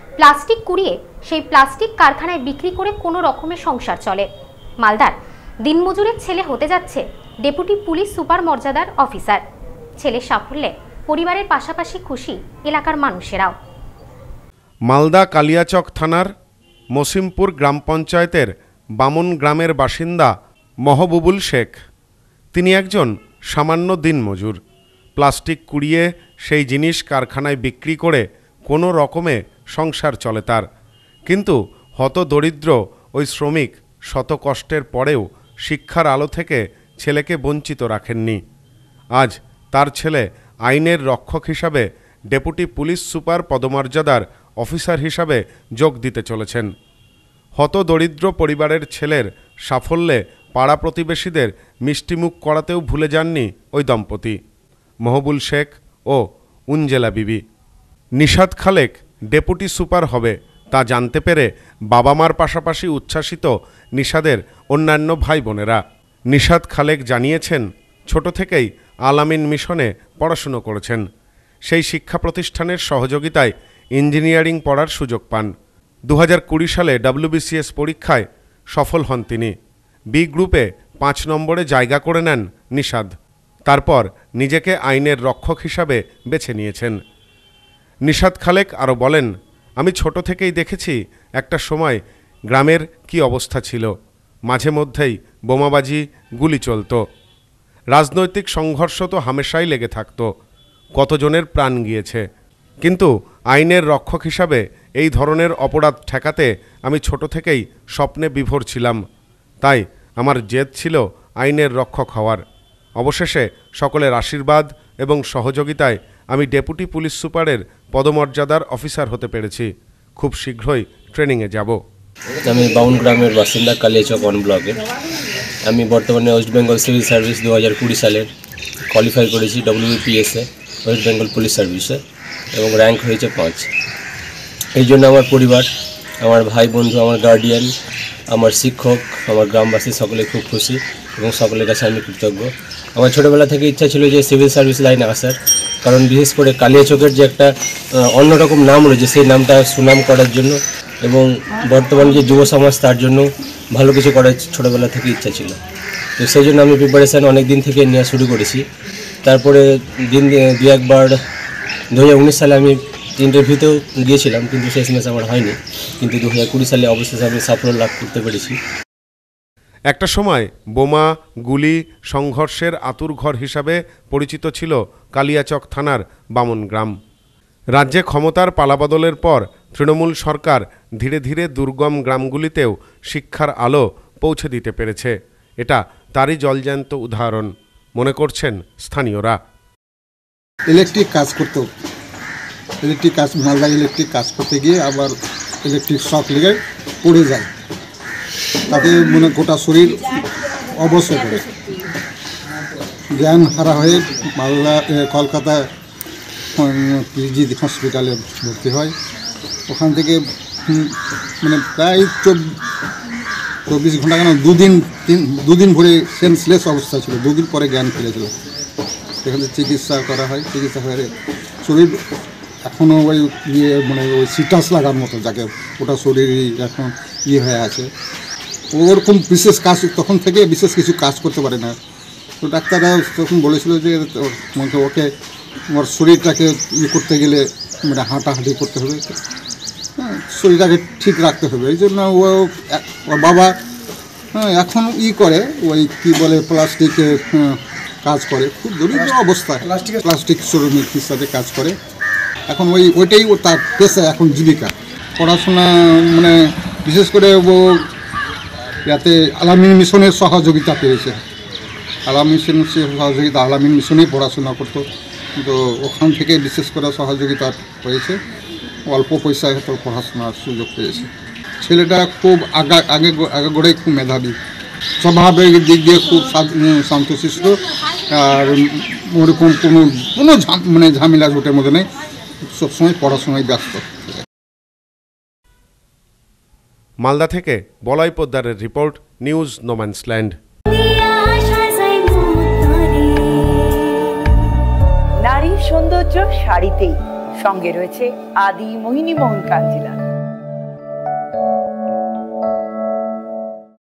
Plastic কুড়িয়ে সেই plastic কারখানায় বিক্রি করে কোনো রকমের সংসার চলে। মালদার দিনমজুরের ছেলে হতে যাচ্ছে ডেপুটি পুলিশ সুপার মর্যাদার অফিসার। ছেলের সাফল্যে পরিবারের পাশাপাশি খুশি এলাকার মানুষেরাও। মালদা কালিয়াচক থানার মসিমপুর গ্রাম পঞ্চায়েতের বামন গ্রামের বাসিন্দা মহবুবুল শেখ। তিনি একজন সামান্য দিনমজুর। প্লাস্টিক কুড়িয়ে সেই জিনিস কারখানায় বিক্রি করে কোনো রকমে সংসার চলে তার। কিন্তু হতদরিদ্র ওই শ্রমিক শত কষ্টের পরেও শিক্ষার আলো থেকে ছেলেকে বঞ্চিত রাখেননি। আজ তার ছেলে আইনের রক্ষক হিসাবে ডেপুটি পুলিশ সুপার পদমর্যাদার অফিসার হিসাবে যোগ দিতে চলেছেন। হতদরিদ্র পরিবারের ছেলের সাফল্যে পাড়া প্রতিবেশীদের মিষ্টিমুখ করাতেও ভুলে যাননি ওই দম্পতি, মহবুল শেখ ও উঞ্জেলা বিবি। নিশাদ খালেক ডেপুটি সুপার হবে তা জানতে পেরে বাবা মার পাশাপাশি উচ্ছ্বাসিত নিশাদের অন্যান্য ভাই বোনেরা। নিশাদ খালেক জানিয়েছেন, ছোট থেকেই আল-আমিন মিশনে পড়াশুনো করেছেন। সেই শিক্ষা প্রতিষ্ঠানের সহযোগিতায় ইঞ্জিনিয়ারিং পড়ার সুযোগ পান। 2020 সালে WBCS পরীক্ষায় সফল হন তিনি। বি গ্রুপে 5 নম্বরে জায়গা করে নেন নিশাদ। তারপর নিজেকে আইনের রক্ষক হিসাবে বেছে নিয়েছেন। নিশাদ খালেক আরও বলেন, আমি ছোট থেকেই দেখেছি একটা সময় গ্রামের কি অবস্থা ছিল। মাঝে মধ্যেই বোমাবাজি, গুলি চলত। রাজনৈতিক সংঘর্ষ তো হামেশাই লেগে থাকত। কতজনের প্রাণ গিয়েছে। কিন্তু আইনের রক্ষক হিসাবে এই ধরনের অপরাধ ঠেকাতে আমি ছোট থেকেই স্বপ্নে বিভোর ছিলাম। তাই আমার জেদ ছিল আইনের রক্ষক হওয়ার। অবশেষে সকলের আশীর্বাদ এবং সহযোগিতায় আমি ডেপুটি পুলিশ সুপারের পদমর্যাদার অফিসার হতে পেরেছি। খুব শীঘ্রই ট্রেনিংয়ে যাব। আমি বাউন গ্রামের বাসিন্দা, কালিয়াচক 1 ব্লকের। আমি বর্তমানে ওয়েস্ট বেঙ্গল সিভিল সার্ভিস 2020 সালের কোয়ালিফাই করেছি WBPS-এ, ওয়েস্ট বেঙ্গল পুলিশ সার্ভিসে, এবং র্যাঙ্ক হয়েছে 5। এই জন্য আমার পরিবার, আমার ভাই বন্ধু, আমার গার্ডিয়ান, আমার শিক্ষক, আমার গ্রামবাসী সকলে খুব খুশি এবং সকলের কাছে আমি কৃতজ্ঞ। আমার ছোটোবেলা থেকে ইচ্ছা ছিল যে সিভিল সার্ভিস লাইনে আসার, কারণ বিশেষ করে কালিয়াচকের যে একটা অন্যরকম নাম রয়েছে সেই নামটা সুনাম করার জন্য, এবং বর্তমান যে যুব সমাজ তার জন্য ভালো কিছু করার ছোটোবেলা থেকে ইচ্ছা ছিল। তো সেই জন্য আমি প্রিপারেশান অনেক দিন থেকে নেওয়া শুরু করেছি। তারপরে দু একবার 2019 সালে আমি ইন্টারভিউতেও গিয়েছিলাম, কিন্তু শেষমেশ আমার হয়নি। কিন্তু 2020 সালে অবশেষে আমি সাফল্য লাভ করতে পেরেছি। একটা সময় বোমা, গুলি, সংঘর্ষের আতুরঘর হিসাবে পরিচিত ছিল কালিয়াচক থানার বামন গ্রাম। রাজ্যে ক্ষমতার পালাবদলের পর তৃণমূল সরকার ধীরে ধীরে দুর্গম গ্রামগুলিতেও শিক্ষার আলো পৌঁছে দিতে পেরেছে। এটা তারই জলজ্যান্ত উদাহরণ মনে করছেন স্থানীয়রা। ইলেকট্রিক কাজ করতো, মালদা ইলেকট্রিক কাজ করতে গিয়ে আবার ইলেকট্রিক শক লেগে পড়ে যায়, তাতে গোটা শরীর অবশ হয়ে পড়ে, জ্ঞান হারা হয়ে মালদা কলকাতা পিজি হসপিটালে ভর্তি হয়। ওখান থেকে প্রায় 24 ঘন্টা, কেন দুদিন ভরে সেন্সলেস অবস্থা ছিল, 2 দিন পরে জ্ঞান ফিরেছিল। সেখানে চিকিৎসা করা হয়, চিকিৎসা করে শরীর এখনও ওই ওই সিটাস লাগার মতো, যাকে ওটা শরীরই এখন হয়ে আছে। ওরকম বিশেষ কাজ তখন থেকে বিশেষ কিছু কাজ করতে পারে না। তো ডাক্তাররা তখন বলেছিল যে ওকে ওর শরীরটাকে করতে গেলে হাঁটাহাঁটি করতে হবে, শরীরটাকে ঠিক রাখতে হবে। এই জন্য ওর বাবা এখন করে ওই কী বলে প্লাস্টিকে কাজ করে, খুব দরিদ্র অবস্থায় প্লাস্টিক শ্রমিক হিসাবে কাজ করে। এখন ওইটাই তার পেশা, এখন জীবিকা। পড়াশোনা বিশেষ করে ও যাতে আল-আমিন মিশনের সহযোগিতা পেয়েছে, আল-আমিন মিশনেই পড়াশোনা করতো, কিন্তু ওখান থেকে বিশেষ করে সহযোগিতা পেয়েছে। অল্প পয়সায় হয়তো পড়াশোনার সুযোগ পেয়েছে। ছেলেটা খুব আগে গোড়াই খুব মেধাবী, স্বভাবের দিক দিয়ে খুব শান্তশিষ্ট, আর ওরকম কোনো ঝামেলা ঝুটের মধ্যে নেই, সবসময় পড়াশোনায় ব্যস্ত। মালদা থেকে বলাই পোদ্দারের রিপোর্ট, নিউজ নোম্যান্সল্যান্ড। নারীর সৌন্দর্য শাড়িতেই, সঙ্গে রয়েছে আদি মোহিনী মোহন কাঞ্জিলাল।